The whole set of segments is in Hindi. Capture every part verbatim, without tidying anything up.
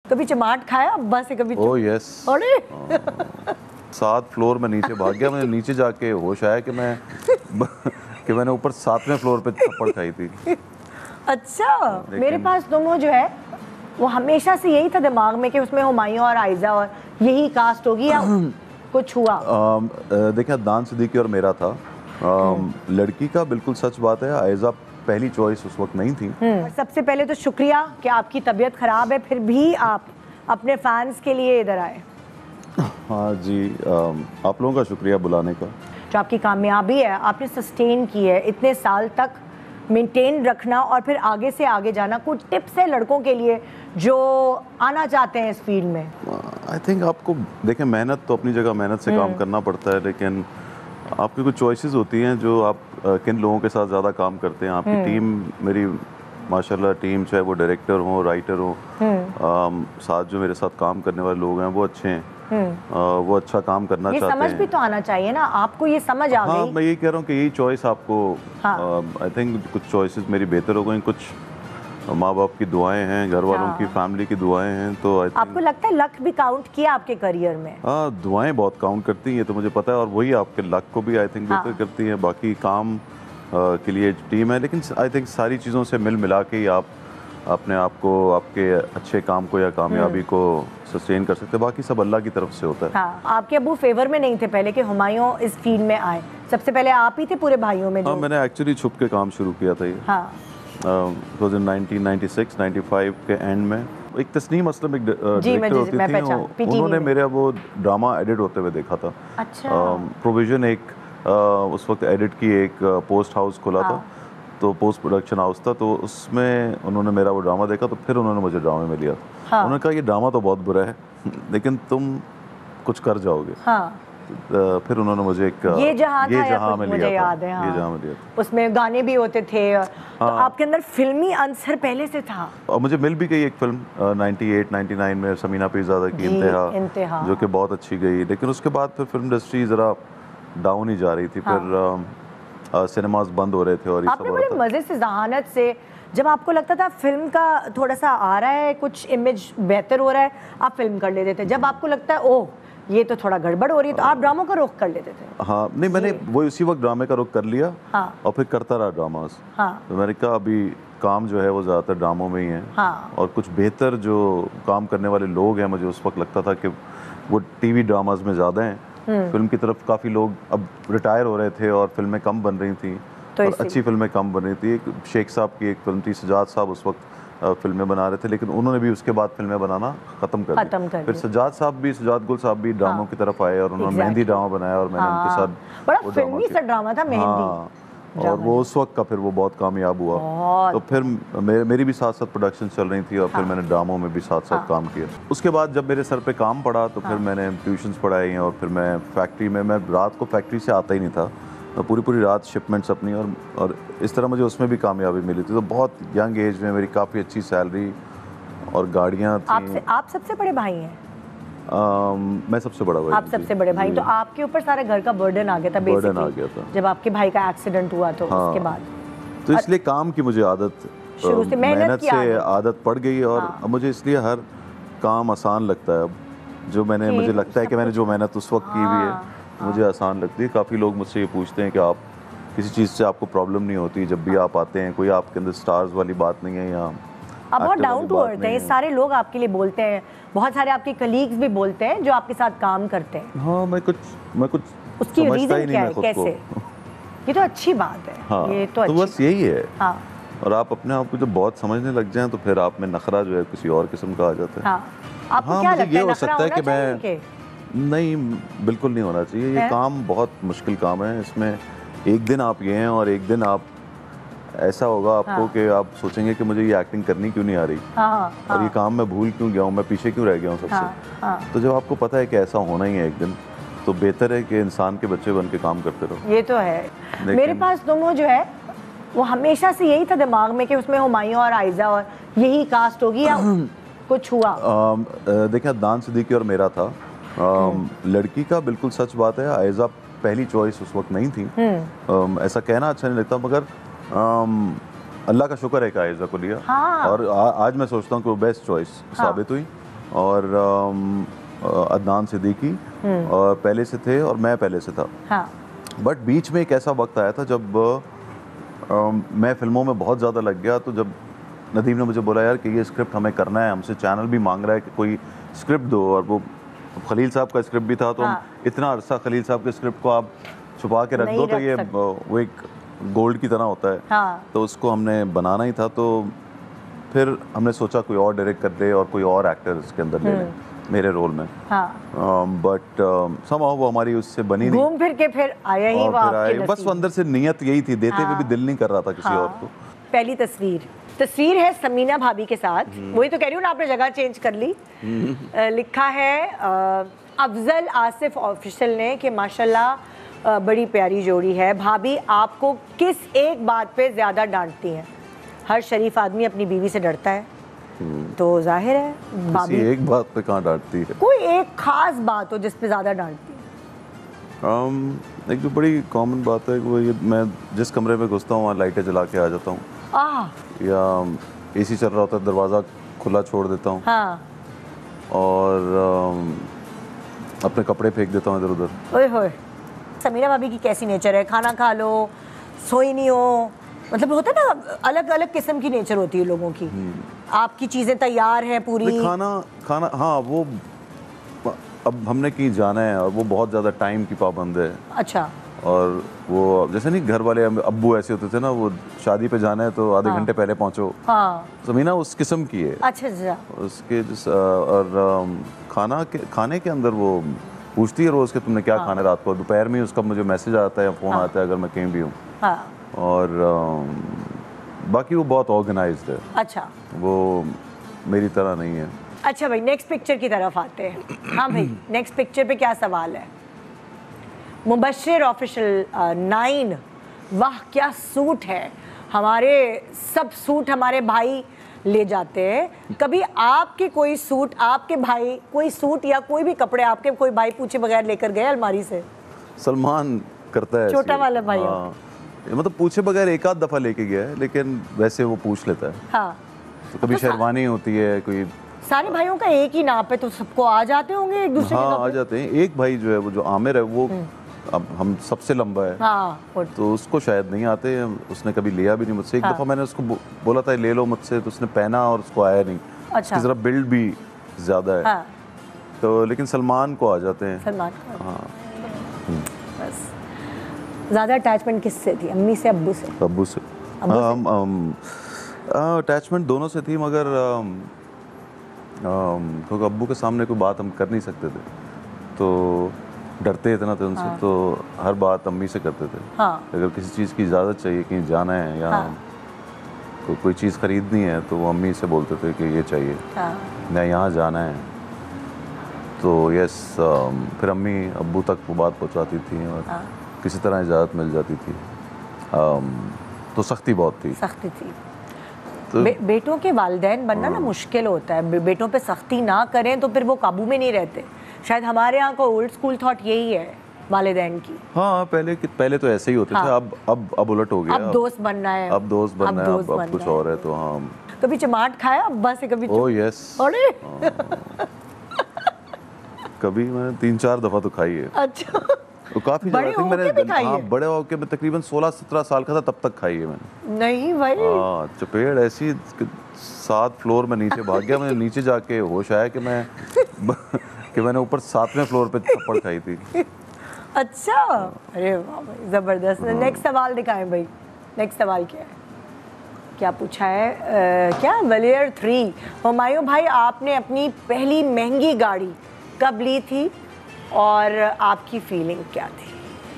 कभी चमाट खाया अब्बा से कभी? Oh yes. अरे सात फ्लोर में नीचे भाग गया, मैंने नीचे जाके होश आया कि मैं कि मैंने ऊपर सातवें फ्लोर पे थप्पड़ खाई थी। अच्छा, मेरे पास दोनों जो है वो हमेशा से यही था दिमाग में कि उसमें हुमायूं और आयजा और यही कास्ट होगी या कुछ हुआ? देखिए दान सिद्दीकी और मेरा था। आम, लड़की का बिल्कुल सच बात है, आयजा पहली चॉइस उस वक्त नहीं थी। और सबसे पहले तो शुक्रिया कि आपकी तबीयत खराब है फिर भी आप अपने फैंस के लिए इधर आए। हाँ जी, आम, आप लोगों का शुक्रिया बुलाने का। जो आपकी कामयाबी है आपने सस्टेन की है, इतने साल तक मेंटेन रखना और फिर आगे से आगे जाना, कुछ टिप्स है लड़कों के लिए जो आना चाहते हैं इस फील्ड में? आई थिंक आपको देखें, मेहनत तो अपनी जगह मेहनत से काम करना पड़ता है, लेकिन आपकी कुछ चॉइसेस होती हैं जो आप किन लोगों के साथ ज़्यादा काम करते हैं। आपकी टीम, मेरी माशाल्लाह टीम, चाहे वो डायरेक्टर हो, राइटर हो, साथ जो मेरे साथ काम करने वाले लोग हैं वो अच्छे हैं, आ, वो अच्छा काम करना ये चाहते हैं। समझ भी तो आना चाहिए ना आपको, ये समझ आ गई? हाँ, मैं यही कह रहा हूँ कि यही चॉइस आपको, हाँ। आई थिंक कुछ चॉइसेस मेरी बेहतर हो गई, कुछ माँ बाप की दुआएं हैं, घर वालों हाँ। की, फैमिली की दुआएं हैं, तो आई थिंक। आपको लगता है लक भी काउंट किया आपके करियर में? हाँ, दुआएं बहुत काउंट करती हैं, तो मुझे पता है, और वही आपके लक को भी आई थिंक बेहतर हाँ। करती है। बाकी काम आ, के लिए टीम है, लेकिन आई थिंक सारी चीज़ों से मिल मिला के ही आप अपने आप को, आपके अच्छे काम को या कामयाबी को सस्टेन कर सकते हैं। बाकी सब अल्लाह की तरफ से होता है। हाँ, आपके अबू फेवर में नहीं थे पहले कि हुमायूं इस फील्ड में आए? सबसे पहले आप ही थे पूरे भाइयों में? हाँ, मैंने एक्चुअली छुप के काम शुरू किया था ये। हाँ। uh, nineteen ninety six ninety five के एंड में। एक तस्नीम असलम एक डायरेक्टर होती थी, उन्होंने मेरा वो ड्रामा एडिट होते हुए देखा था। अच्छा। प्रोविजन एक uh, उस वक्त एडिट की एक पोस्ट हाउस खोला हाँ। था, तो पोस्ट प्रोडक्शन हाउस था, तो उसमें उन्होंने मेरा वो ड्रामा देखा, तो फिर उन्होंने मुझे ड्रामे में लिया। हाँ। उन्होंने कहा ये ड्रामा तो बहुत बुरा है लेकिन तुम कुछ कर जाओगे। हाँ। तो फिर उन्होंने मुझे एक ये जहाँ ये था जहाँ में मुझे लिया याद था, है। हाँ। ये जहाँ में लिया था। उसमें गाने भी होते थे, तो हाँ। आपके अंदर फिल्मी अंसर पहले से था। और मुझे मिल भी गई एक film ninety eight ninety nine में, समीना पीरज़ादा की इंतहा, इंतहा, जो कि बहुत अच्छी गई, लेकिन उसके बाद फिर फिल्म इंडस्ट्री ज़रा डाउन ही जा रही थी। हाँ। फिर सिनेमाज बंद हो रहे थे और ये आपने बड़े मज़े से, जहानत से, जब आपको लगता था फिल्म का थोड़ा सा आ रहा है, कुछ इमेज बेहतर हो रहा है, आप फिल्म कर लेते थे। जब आपको लगता है ओह ये तो थोड़ा गड़बड़ हो रही है, तो आप ड्रामों का रुख कर लेते थे? हाँ, नहीं, मैंने वो उसी वक्त ड्रामे का रुख कर लिया। हाँ। और फिर करता रहा ड्रामास। हाँ। तो मैंने कहा अभी काम जो है वो ज़्यादातर ड्रामों में ही है। हाँ। और कुछ बेहतर जो काम करने वाले लोग हैं, मुझे उस वक्त लगता था कि वो टीवी ड्रामास में ज़्यादा हैं। फिल्म की तरफ काफ़ी लोग अब रिटायर हो रहे थे और फिल्में कम बन रही थी, तो और अच्छी फिल्में कम बन रही थी। एक शेख साहब की एक फिल्म थी, सजाद साहब उस वक्त फिल्में बना रहे थे, लेकिन उन्होंने भी उसके बाद फिल्में बनाना ख़त्म कर दी। फिर सजाद साहब भी, सजाद गुल साहब भी ड्रामों की तरफ आए और उन्होंने मेहंदी ड्रामा बनाया और मैंने उनके साथ बड़ा फिल्मी सा ड्रामा था मेहंदी। हाँ, और वो उस वक्त का फिर वो बहुत कामयाब हुआ। तो फिर मेरे, मेरी भी साथ साथ प्रोडक्शन चल रही थी और फिर मैंने ड्रामों में भी साथ साथ काम किया। उसके बाद जब मेरे सर पे काम पड़ा तो फिर मैंने ट्यूशन्स पढ़ाई और फिर मैं फैक्ट्री में, मैं रात को फैक्ट्री से आता ही नहीं था, पूरी पूरी रात शिपमेंट्स अपनी, और और इस तरह मुझे उसमें भी कामयाबी मिली थी। तो बहुत यंग एज में मेरी काफ़ी अच्छी सैलरी और गाड़ियाँ थी। आप से, आप सबसे बड़े भाई हैं? आम, मैं सबसे बड़ा भाई। आप सबसे बड़े भाई, तो आपके ऊपर सारे घर का बर्डन आ गया था बर्डन आ गया था जब आपके भाई का एक्सीडेंट हुआ तो। हाँ। उसके बाद तो इसलिए काम की मुझे आदत, शुरू से मेहनत से आदत पड़ गई और हाँ। मुझे इसलिए हर काम आसान लगता है अब। जो मैंने, मुझे लगता है कि मैंने जो मेहनत उस वक्त की हुई है मुझे आसान लगती है। काफ़ी लोग मुझसे ये पूछते हैं कि आप किसी चीज़ से आपको प्रॉब्लम नहीं होती जब भी आप आते हैं, कोई आपके अंदर स्टार्स वाली बात नहीं है, यहाँ आप बहुत डाउन टू अर्थ हैं। सारे लोग आपके लिए बोलते हैं, बहुत सारे आपके कलीग्स भी बोलते हैं जो आपके साथ काम करते हैं। हाँ, मैं कुछ मैं कुछ उसकी रीज़न क्या है, कैसे? ये तो अच्छी बात है। हाँ, ये तो, तो बस यही है। हाँ। और आप अपने आप को जब बहुत समझने लग जाएं तो फिर आप में नखरा जो है किसी और किस्म का आ जाता है। हाँ। आपको हाँ, क्या मुझे लगता ये है, हो सकता है कि मैं, नहीं, बिल्कुल नहीं होना चाहिए ये काम, बहुत मुश्किल काम है। इसमें एक दिन आप ये हैं और एक दिन आप ऐसा होगा आपको हाँ। कि आप सोचेंगे कि मुझे ये एक्टिंग करनी क्यों नहीं आ रही। हाँ, हाँ। और ये काम मैं भूल क्यों गया हूँ, मैं पीछे क्यों रह गया हूँ सबसे। हाँ, हाँ। तो जब आपको पता है कि ऐसा होना ही है एक दिन, तो बेहतर है कि इंसान के बच्चे बन के काम करते रहो। ये तो है। मेरे पास दोनों जो है वो हमेशा से यही था दिमाग में कि उसमें हुमायूं और आयजा और यही कास्ट होगी या कुछ हुआ? देखिए, दान सिद्दीकी और मेरा था। लड़की का बिल्कुल सच बात है, आयजा पहली चॉइस उस वक्त नहीं थी। ऐसा कहना अच्छा नहीं लगता, मगर अल्लाह का शुक्र है कि आयजा को लिया। हाँ। और आ, आज मैं सोचता हूँ कि वो बेस्ट चॉइस हाँ। साबित हुई। और अम, अदनान सिद्दीकी और पहले से थे और मैं पहले से था। हाँ। बट बीच में एक ऐसा वक्त आया था जब अम, मैं फिल्मों में बहुत ज़्यादा लग गया, तो जब नदीम ने मुझे बोला यार कि ये स्क्रिप्ट हमें करना है, हमसे चैनल भी मांग रहा है कि कोई स्क्रिप्ट दो, और वो खलील साहब का स्क्रिप्ट भी था, तो हाँ। हम इतना अरसा खलील साहब के स्क्रिप्ट को आप छुपा के रख नहीं दो तो रख ये सकते। वो एक गोल्ड की तरह होता है। हाँ। तो उसको हमने बनाना ही था, तो फिर हमने सोचा कोई और डायरेक्ट कर दे और कोई और एक्टर इसके अंदर ले लें मेरे रोल में। हाँ। बट समहाउ वो हमारी उससे बनी नहीं, घूम फिर के फिर आया ही और वो फिर आपके आए, बस नसीब वो अंदर से नियत यही थी, देते हुए हाँ। भी दिल नहीं कर रहा था किसी हाँ। और को। पहली तस्वीर तस्वीर है समीना भाभी के साथ, वही तो कह रही हूँ ना, आपने जगह चेंज कर ली। अ, लिखा है अ, अफजल आसिफ ऑफिशियल ने कि माशाल्लाह अ, बड़ी प्यारी जोड़ी है। भाभी आपको किस एक बात पे ज्यादा डांटती हैं? हर शरीफ आदमी अपनी बीवी से डरता है, तो जाहिर है किसी भाभी एक बात पे कहाँ डांटती है। कोई एक खास बात हो जिस पे ज्यादा डांटती है। um, एक जो बड़ी कॉमन बात है वो ये, मैं जिस कमरे में घुसता हूँ वहाँ लाइटें जला के आ जाता हूँ, आह या एसी चल रहा होता है दरवाज़ा खुला छोड़ देता हूँ, हाँ। और um, अपने कपड़े फेंक देता हूँ इधर उधर। ओए होए, समीना भाभी की कैसी नेचर है? खाना खा लो, सोई नहीं हो, मतलब होता है ना, अलग अलग किस्म की नेचर होती है लोगों की। आपकी चीज़ें तैयार हैं पूरी? नहीं, खाना खाना हाँ, वो अब हमने कहीं जाना है और वो बहुत ज़्यादा टाइम की पाबंद है। अच्छा। और वो जैसे नहीं घर वाले अब्बू ऐसे होते थे ना, वो शादी पे जाना है तो आधे हाँ। घंटे पहले पहुँचो। हाँ। समीना उस किस्म की है। अच्छा अच्छा। उसके जिस और अम, खाना के खाने के अंदर वो पूछती है रोज़ कि तुमने क्या हाँ। खाना रात को, दोपहर में उसका मुझे मैसेज आता है या फ़ोन हाँ। आता है अगर मैं कहीं भी हूँ। हाँ। और अम, बाकी वो बहुत ऑर्गेनाइज्ड है, अच्छा वो मेरी तरह नहीं है। अच्छा भाई, नेक्स्ट पिक्चर की तरफ आते हैं। हाँ भाई, नेक्स्ट पिक्चर पे क्या सवाल है? मुबश्शिर ऑफिशियल नाइन, वाह क्या सूट है, हमारे सब सूट हमारे भाई ले जाते हैं। कभी आपके कोई सूट, आपके भाई कोई सूट या कोई भी कपड़े आपके कोई भाई पूछे बगैर लेकर गए अलमारी से? सलमान करता है छोटा ऐसे। वाला भाई। हाँ, मतलब पूछे बगैर एक आध दफ़ा लेके गया है, लेकिन वैसे वो पूछ लेता है। हाँ। तो कभी तो शेरवानी होती है, कोई सारे भाइयों का एक ही नाप है, तो सबको आ जाते होंगे एक दूसरे के हाँ आ कपड़े? जाते हैं। एक भाई जो है वो जो आमिर है वो अब हम सबसे लंबा है, हाँ, और तो उसको शायद नहीं आते, उसने कभी लिया भी नहीं मुझसे। एक हाँ। दफ़ा मैंने उसको बो, बोला था ले लो मुझसे, तो उसने पहना और उसको आया नहीं। अच्छा। उसकी ज़रा बिल्ड भी ज़्यादा है। हाँ, तो लेकिन सलमान को आ जाते हैं। सलमान खान। हाँ, बस ज़्यादा अटैचमेंट किससे थी, अम्मी से अब्बू से? अब्बू से। अब्बू से? हाँ, हम- हम अटैचमेंट दोनों से थी, मगर अम, अम, क्योंकि अब्बू के सामने कोई बात हम कर नहीं सकते थे, तो डरते इतना थे उनसे। हाँ। तो हर बात अम्मी से करते थे। हाँ। अगर किसी चीज़ की इजाज़त चाहिए, कहीं जाना है या हाँ। को, कोई चीज़ ख़रीदनी है, तो वो अम्मी से बोलते थे कि ये चाहिए, हाँ। मैं यहाँ जाना है। तो यस, फिर अम्मी अब्बू तक वो बात पहुँचाती थी और हाँ। किसी तरह इजाज़त मिल जाती थी। अम, तो सख्ती बहुत थी। सख्ती थी। तो बे, बेटों के वालिदैन बनना ना मुश्किल होता है। बे, बेटों पे सख्ती ना करें तो फिर वो काबू में नहीं रहते। शायद हमारे यहाँ को ओल्ड स्कूल थॉट यही है वालिदैन की। हाँ, पहले कि पहले तो ऐसे ही होते हाँ। थे, अब अब अब उलट हो गया। अब दोस्त बनना है, अब दोस्त बनना है, अब, अब बनना कुछ और है। तो हाँ, कभी चमाट खाया अब्बा से? कभी ओ यस, अरे कभी मैंने तीन चार दफ़ा तो खाई है। अच्छा, वो काफ़ी बड़े ज़्यादा होके भी खाई हाँ, है? बड़े होके मैं तकरीबन सोलह सत्रह साल का था तब तक खाई है मैंने। नहीं भाई। हाँ, चपेड़ ऐसी कि सात फ्लोर में नीचे भाग गया। मैंने नीचे जाके होश आया कि मैं कि मैंने ऊपर सातवें फ्लोर पे थप्पड़ खाई थी। अच्छा, अरे वाह भाई, जबरदस्त। नेक्स्ट सवाल दिखाएं भाई। नेक्स्ट सवाल क्या है? क्या पूछा है? आ, क्या वलियर थ्री, हुमायूं भाई आपने अपनी पहली महंगी गाड़ी कब ली थी और आपकी फीलिंग क्या थी?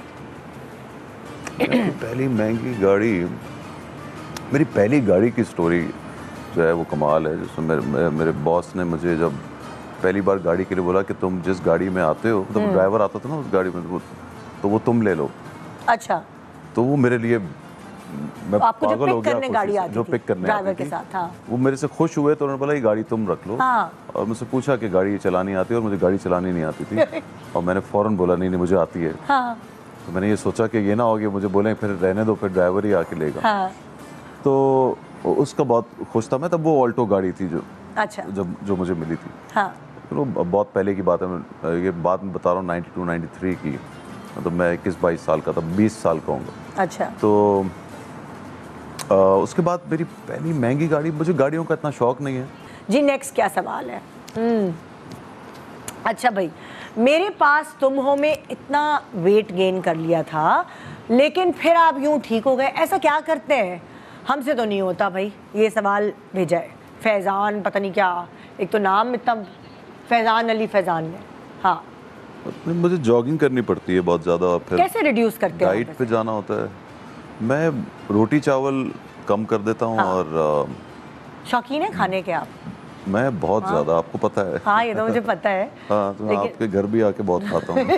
पहली महंगी गाड़ी, मेरी पहली गाड़ी की स्टोरी जो है वो कमाल है। जिसमें मेरे, मेरे, मेरे बॉस ने मुझे जब पहली बार गाड़ी के लिए बोला कि तुम जिस गाड़ी में आते हो, तो ड्राइवर आता था ना उस गाड़ी में, तो वो, तो वो तुम ले लो। अच्छा, तो वो मेरे लिए मैं आपको जो पागल हो पिक गया करने खुशी गाड़ी से, आती जो थी पिक करने ड्राइवर आती के थी। साथ। हाँ। वो मेरे से खुश हुए तो उन्होंने बोला ये गाड़ी तुम रख लो। हाँ। और मुझसे पूछा कि गाड़ी चलानी आती है, और मुझे गाड़ी चलानी नहीं आती थी। और मैंने फ़ौरन बोला नहीं नहीं मुझे आती है। हाँ। तो मैंने ये सोचा कि ये ना हो गया मुझे बोलें फिर रहने दो, फिर ड्राइवर ही आके लेगा। हाँ। तो उसका बहुत खुश था मैं। तब वो ऑल्टो गाड़ी थी जो अच्छा। जब जो मुझे मिली थी। हाँ। तो बहुत पहले की बात है, मैं ये बात मैं बता रहा हूँ नाइन्टी टू नाइन्टी थ्री की, मतलब मैं इक्कीस बाईस साल का था, बीस साल का होऊंगा। अच्छा। तो आ, उसके बाद मेरी पहली महंगी गाड़ी, मुझे गाड़ियों का इतना शौक नहीं है जी। नेक्स्ट क्या सवाल है? हम्म अच्छा भाई, मेरे पास तुम हो में इतना वेट गेन कर लिया था, लेकिन फिर आप यूं ठीक हो गए, ऐसा क्या करते हैं? हमसे तो नहीं होता भाई। ये सवाल भेजा है फैज़ान, पता नहीं क्या, एक तो नाम इतना, फैज़ान अली फैज़ान ने। हाँ, मुझे जॉगिंग करनी पड़ती है बहुत ज़्यादा, फिर कैसे रिड्यूस करते हैं? डाइट पे जाना होता है। मैं रोटी चावल कम कर देता हूँ। हाँ। और शौकीन है खाने के आप? मैं बहुत हाँ। ज़्यादा, आपको पता है। हाँ, ये तो मुझे पता है। हाँ, तो मैं लेकिन... आपके घर भी आके बहुत खाता हूँ।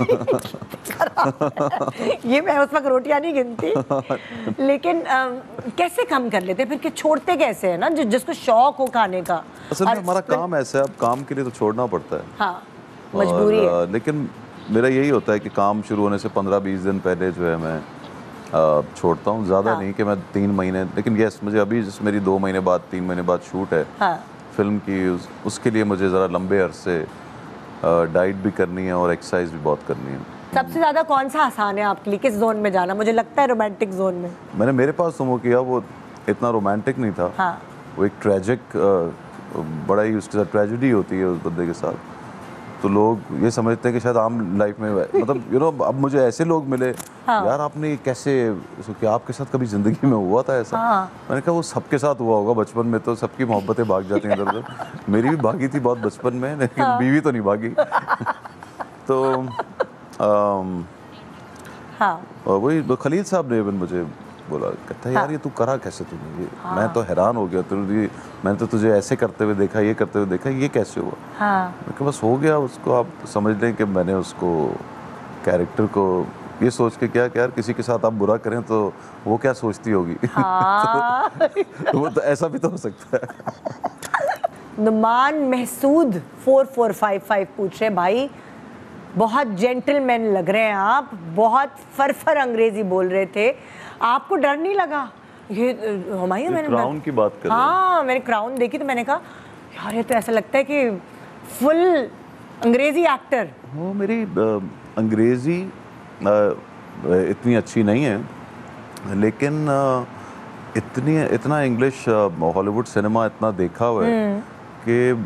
ये मैं उस वक्त रोटियाँ नहीं गिनती। लेकिन आ, कैसे कम कर लेते फिर, कि छोड़ते कैसे है ना, जि, जिसको शौक हो खाने का? असल में हमारा काम ऐसा है, अब काम के लिए तो छोड़ना पड़ता है। हाँ, मजबूरी है। लेकिन मेरा यही होता है कि काम शुरू होने से पंद्रह बीस दिन पहले जो है मैं छोड़ता हूँ। ज़्यादा हाँ। नहीं कि मैं तीन महीने, लेकिन यस, मुझे अभी जिस मेरी दो महीने बाद तीन महीने बाद शूट है हाँ। फिल्म की, उस, उसके लिए मुझे ज़रा लंबे अरसे डाइट भी करनी है और एक्सरसाइज भी बहुत करनी है। सबसे ज़्यादा कौन सा आसान है आपके लिए, किस जोन में जाना? मुझे लगता है रोमांटिक जोन में। मैंने मेरे पास सुमो किया, वो इतना रोमांटिक नहीं था हाँ। वो एक ट्रेजिक, बड़ा ही उसके साथ ट्रेजेडी होती है उस बंदे के साथ। तो लोग ये समझते हैं कि शायद आम लाइफ में, मतलब यू नो, अब मुझे ऐसे लोग मिले हाँ। यार आपने कैसे, क्या आपके साथ कभी ज़िंदगी में हुआ था ऐसा? हाँ। मैंने कहा वो सबके साथ हुआ होगा, बचपन में तो सबकी मोहब्बतें भाग जाती हैं इधर उधर। मेरी भी भागी थी बहुत बचपन में, लेकिन हाँ। बीवी तो नहीं भागी। तो आम, हाँ। वही खलील साहब ने मुझे बोला, कहता है हाँ। यार ये तू करा कैसे तूने? हाँ। मैं तो हैरान हो गया, तुझे मैंने तो तुझे ऐसे करते हुए देखा, ये करते हुए देखा, ये कैसे हुआ? हाँ। मैं कहा बस हो गया, उसको आप समझ लें कि मैंने उसको कैरेक्टर को ये सोच के किया कि यार किसी के साथ आप बुरा करें तो वो क्या सोचती होगी। हाँ। तो, वो तो ऐसा भी तो हो सकता है। Nauman Mehsud four four five five पूछ रहे, भाई बहुत जेंटलमैन लग रहे हैं आप, बहुत फरफर अंग्रेजी बोल रहे थे, आपको डर नहीं लगा? ये हुमायूं, मैंने क्राउन की बात कर रहे हैं। हाँ, मैंने क्राउन देखी तो मैंने कहा यार ये तो ऐसा लगता है कि फुल अंग्रेजी एक्टर। वो मेरी अंग्रेजी इतनी अच्छी नहीं है, लेकिन इतनी इतना इंग्लिश हॉलीवुड सिनेमा इतना देखा हुआ है कि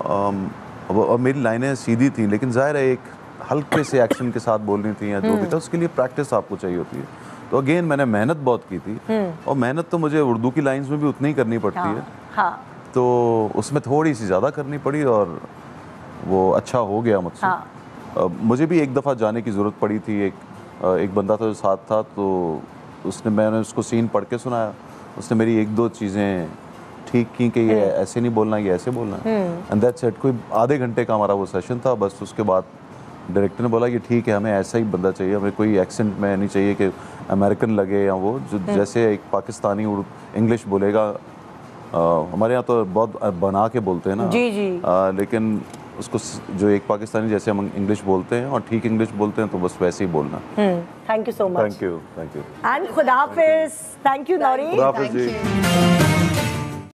और मेरी लाइनें सीधी थी, लेकिन जाहिर है एक हल्के से एक्शन के साथ बोलनी थी या जो भी था, उसके लिए प्रैक्टिस आपको चाहिए होती है। तो अगेन मैंने मेहनत बहुत की थी, और मेहनत तो मुझे उर्दू की लाइंस में भी उतनी ही करनी पड़ती हाँ, है हाँ। तो उसमें थोड़ी सी ज़्यादा करनी पड़ी और वो अच्छा हो गया मुझसे। हाँ। uh, मुझे भी एक दफ़ा जाने की ज़रूरत पड़ी थी, एक uh, एक बंदा था जो साथ था, तो उसने मैंने उसको सीन पढ़ के सुनाया, उसने मेरी एक दो चीज़ें ठीक की कि ये ऐसे नहीं बोलना, ये ऐसे बोलना, एंड दैट्स इट। कोई आधे घंटे का हमारा वो सेशन था बस। उसके बाद डायरेक्टर ने बोला कि ठीक है, हमें ऐसा ही बंदा चाहिए, हमें कोई एक्सेंट में नहीं चाहिए कि अमेरिकन लगे या वो जो जैसे एक पाकिस्तानी इंग्लिश बोलेगा। आ, हमारे यहाँ तो बहुत बना के बोलते हैं ना जी जी। आ, लेकिन उसको जो एक पाकिस्तानी जैसे हम इंग्लिश बोलते हैं और ठीक इंग्लिश बोलते हैं, तो बस वैसे ही बोलना। Thank you so much. Thank you, thank you and खुदा हाफिज़। Thank you Naureen. खुदा हाफिज़ जी।